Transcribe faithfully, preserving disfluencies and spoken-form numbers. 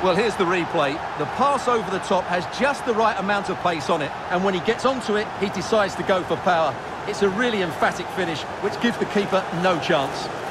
Well, here's the replay. The pass over the top has just the right amount of pace on it, and when he gets onto it, he decides to go for power. It's a really emphatic finish, which gives the keeper no chance.